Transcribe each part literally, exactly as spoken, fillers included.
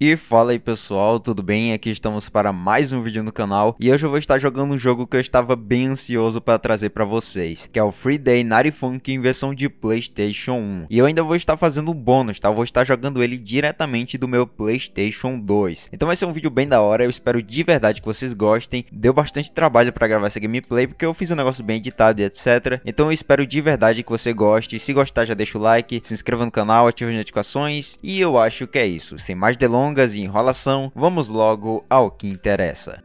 E fala aí pessoal, tudo bem? Aqui estamos para mais um vídeo no canal e hoje eu vou estar jogando um jogo que eu estava bem ansioso para trazer para vocês, que é o Free Day Naughty Funky em versão de PlayStation um. E eu ainda vou estar fazendo um bônus, tá? Eu vou estar jogando ele diretamente do meu PlayStation dois. Então vai ser um vídeo bem da hora, eu espero de verdade que vocês gostem. Deu bastante trabalho para gravar essa gameplay porque eu fiz um negócio bem editado e etcétera. Então eu espero de verdade que você goste. Se gostar já deixa o like, se inscreva no canal, ative as notificações e eu acho que é isso. Sem mais delongas e enrolação, vamos logo ao que interessa.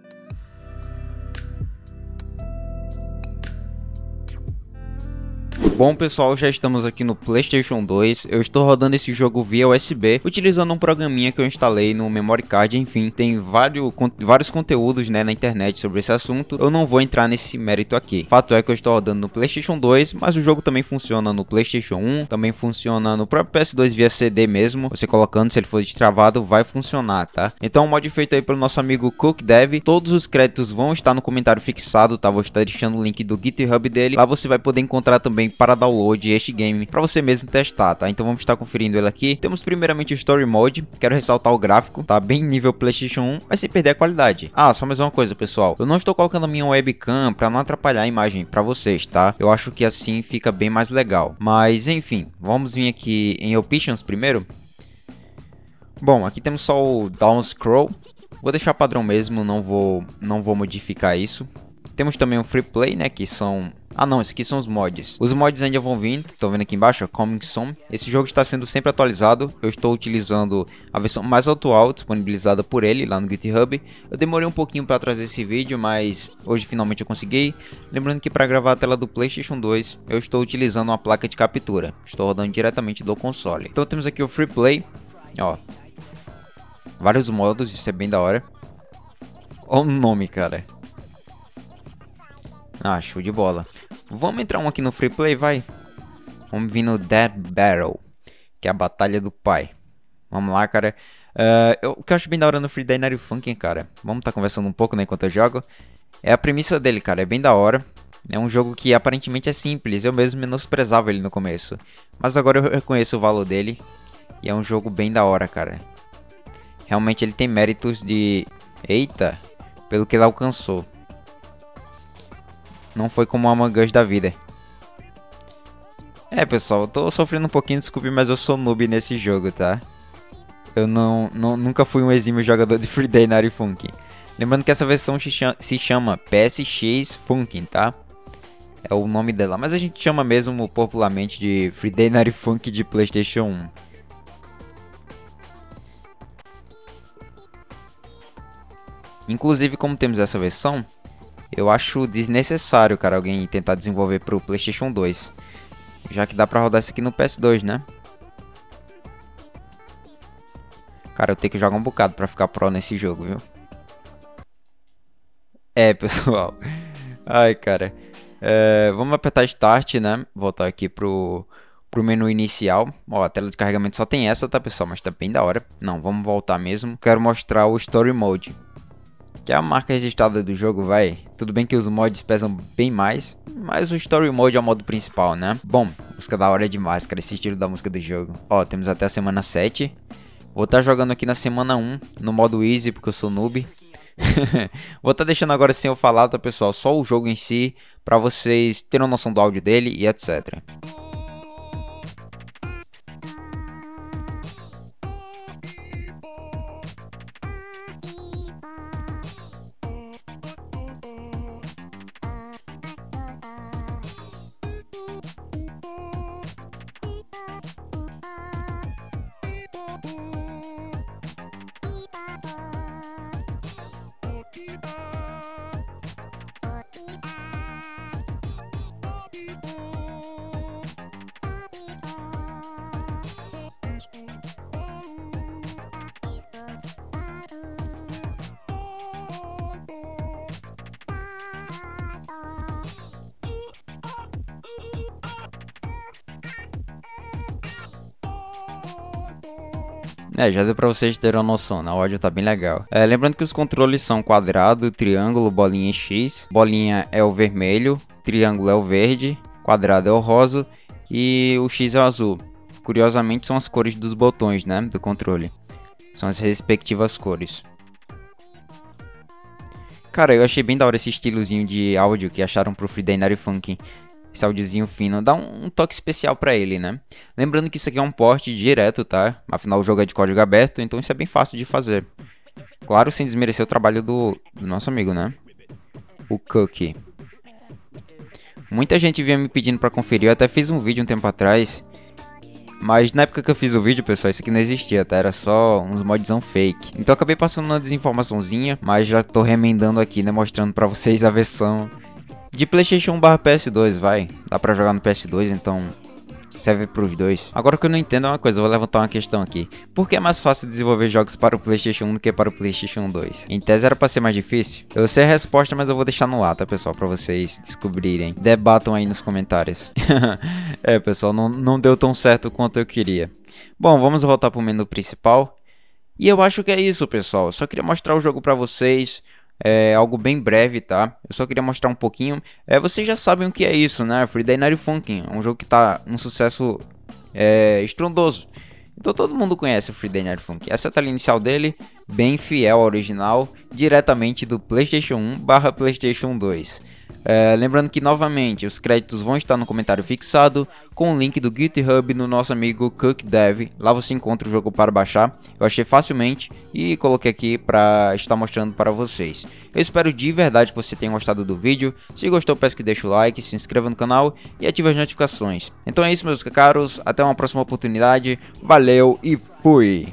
Bom pessoal, já estamos aqui no PlayStation dois, eu estou rodando esse jogo via U S B, utilizando um programinha que eu instalei no memory card. Enfim, tem vários, vários conteúdos, né, na internet sobre esse assunto, eu não vou entrar nesse mérito aqui. Fato é que eu estou rodando no PlayStation dois, mas o jogo também funciona no PlayStation um, também funciona no próprio P S dois via C D mesmo, você colocando, se ele for destravado, vai funcionar, tá? Então o mod feito aí pelo nosso amigo CookDev, todos os créditos vão estar no comentário fixado, tá? Vou estar deixando o link do GitHub dele, lá você vai poder encontrar também para download este game para você mesmo testar, tá? Então vamos estar conferindo ele aqui. Temos primeiramente o Story Mode, quero ressaltar o gráfico, tá bem nível PlayStation um, mas sem perder a qualidade. Ah, só mais uma coisa, pessoal, eu não estou colocando a minha webcam para não atrapalhar a imagem para vocês, tá? Eu acho que assim fica bem mais legal. Mas enfim, vamos vir aqui em Options primeiro. Bom, aqui temos só o Down Scroll. Vou deixar padrão mesmo, não vou não vou modificar isso. Temos também o Free Play, né, que são... Ah não, esses aqui são os mods. Os mods ainda vão vir, estão vendo aqui embaixo, Coming Soon. Esse jogo está sendo sempre atualizado. Eu estou utilizando a versão mais atual, disponibilizada por ele lá no GitHub. Eu demorei um pouquinho para trazer esse vídeo, mas hoje finalmente eu consegui. Lembrando que para gravar a tela do PlayStation dois, eu estou utilizando uma placa de captura. Estou rodando diretamente do console. Então temos aqui o Free Play, ó. Vários modos, isso é bem da hora. Olha o nome, cara. Ah, show de bola. Vamos entrar um aqui no Free Play, vai? Vamos vir no Dead Battle, que é a batalha do pai. Vamos lá, cara. Uh, eu, o que eu acho bem da hora no Free Day Naughty Funky, cara, vamos estar tá conversando um pouco, né, enquanto eu jogo. É a premissa dele, cara, é bem da hora. É um jogo que aparentemente é simples, eu mesmo menosprezava ele no começo. Mas agora eu reconheço o valor dele. E é um jogo bem da hora, cara. Realmente ele tem méritos de... Eita, pelo que ele alcançou. Não foi como o Among Us da vida. É, pessoal, eu tô sofrendo um pouquinho, desculpe, mas eu sou noob nesse jogo, tá? Eu não, não nunca fui um exímio jogador de Free Day Naughty Funky. Lembrando que essa versão se chama P S X Funky, tá? É o nome dela, mas a gente chama mesmo popularmente de Free Day Naughty Funky de PlayStation um. Inclusive, como temos essa versão, eu acho desnecessário, cara, alguém tentar desenvolver pro PlayStation dois. Já que dá pra rodar isso aqui no P S dois, né? Cara, eu tenho que jogar um bocado pra ficar pro nesse jogo, viu? É, pessoal. Ai, cara. É, vamos apertar Start, né? Voltar aqui pro, pro menu inicial. Ó, a tela de carregamento só tem essa, tá, pessoal? Mas tá bem da hora. Não, vamos voltar mesmo. Quero mostrar o Story Mode, que é a marca registrada do jogo, vai. Tudo bem que os mods pesam bem mais, mas o Story Mode é o modo principal, né? Bom, música da hora é demais, cara, esse estilo da música do jogo. Ó, temos até a semana sete. Vou estar jogando aqui na semana um, no modo Easy, porque eu sou noob. Vou estar deixando agora sem eu falar, tá, pessoal? Só o jogo em si, pra vocês terem uma noção do áudio dele e etcétera. É, já deu pra vocês terem uma noção, né? O áudio tá bem legal. É, lembrando que os controles são quadrado, triângulo, bolinha e X. Bolinha é o vermelho, triângulo é o verde, quadrado é o rosa e o X é o azul. Curiosamente são as cores dos botões, né, do controle. São as respectivas cores. Cara, eu achei bem da hora esse estilozinho de áudio que acharam pro Friday Night Funkin'. Esse áudiozinho fino, dá um, um toque especial pra ele, né? Lembrando que isso aqui é um port direto, tá? Afinal o jogo é de código aberto, então isso é bem fácil de fazer. Claro, sem desmerecer o trabalho do, do nosso amigo, né? O Cookie. Muita gente vinha me pedindo pra conferir, eu até fiz um vídeo um tempo atrás. Mas na época que eu fiz o vídeo, pessoal, isso aqui não existia, tá? Era só uns modzão fake. Então eu acabei passando uma desinformaçãozinha, mas já tô remendando aqui, né? Mostrando pra vocês a versão de PlayStation um barra P S dois, vai. Dá pra jogar no P S dois, então serve pros dois. Agora o que eu não entendo é uma coisa, eu vou levantar uma questão aqui. Por que é mais fácil desenvolver jogos para o PlayStation um do que para o PlayStation dois? Em tese era pra ser mais difícil? Eu sei a resposta, mas eu vou deixar no ar, tá, pessoal? Pra vocês descobrirem. Debatam aí nos comentários. É, pessoal, não, não deu tão certo quanto eu queria. Bom, vamos voltar pro menu principal. E eu acho que é isso, pessoal. Eu só queria mostrar o jogo pra vocês. É algo bem breve, tá? Eu só queria mostrar um pouquinho. É, vocês já sabem o que é isso, né? Friday Night Funkin', um jogo que tá um sucesso é, estrondoso. Então todo mundo conhece o Friday Night Funkin'. Essa é a tela inicial dele, bem fiel ao original, diretamente do PlayStation um barra PlayStation dois. É, lembrando que novamente os créditos vão estar no comentário fixado com o link do GitHub no nosso amigo CookDev. Lá você encontra o jogo para baixar. Eu achei facilmente e coloquei aqui para estar mostrando para vocês. Eu espero de verdade que você tenha gostado do vídeo. Se gostou, peço que deixe o like, se inscreva no canal e ative as notificações. Então é isso, meus caros. Até uma próxima oportunidade. Valeu e fui!